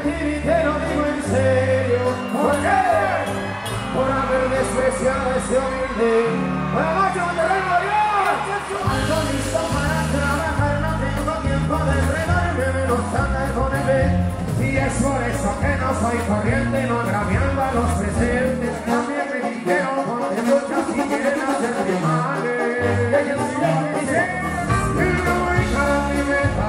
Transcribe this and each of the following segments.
mentir y te lo digo en serio. ¿Por qué? Por haber despreciado ese humilde. ¡Buenas noches, Monterrey, Dios! Ando listo para trabajar, no tengo tiempo de enredarme, menos andar con el B. Y es por eso que no soy corriente, no agraviando a los presentes. También me dijeron porque muchas si quieren hacerme mal. Ellos sí lo dicen, y no voy cada mi meta.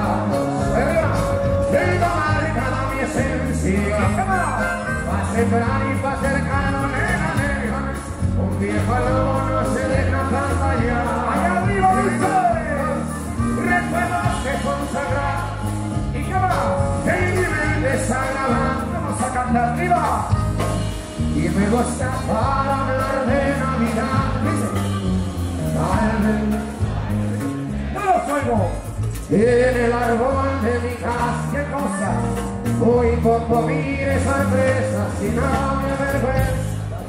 Tengo marcada mi esencia. Pa' sembrar y pa' cercano, nena, nena. Un viejo lobo no se deja pantallar. ¡Allá arriba, Luis! Recuerdos que consagrar. ¿Y qué más? En mi mente Sagrada. Vamos a cantar arriba. Y me gusta para hablar de Navidad. Dice, no los oigo. En el árbol de mi casa, ¿qué cosa? Muy poco mire sorpresas y no me avergüenza.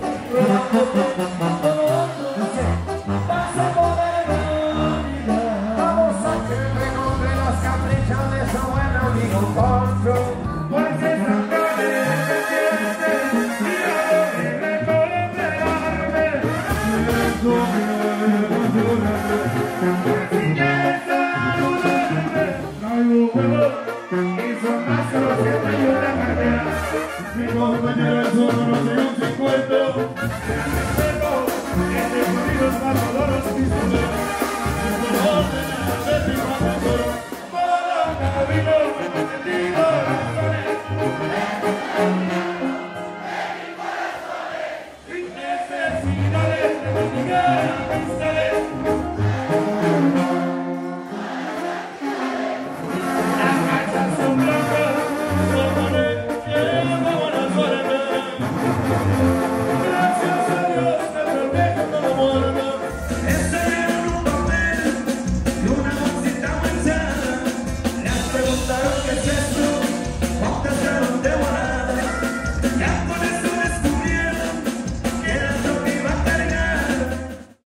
Vas a poder olvidar. Vamos a que me nombre los caprichos de su buen amigo Poncho. Pues esa noche me siente y mi compañero es uno, no sé, un 50. Este sonido es para todos los pistoleros.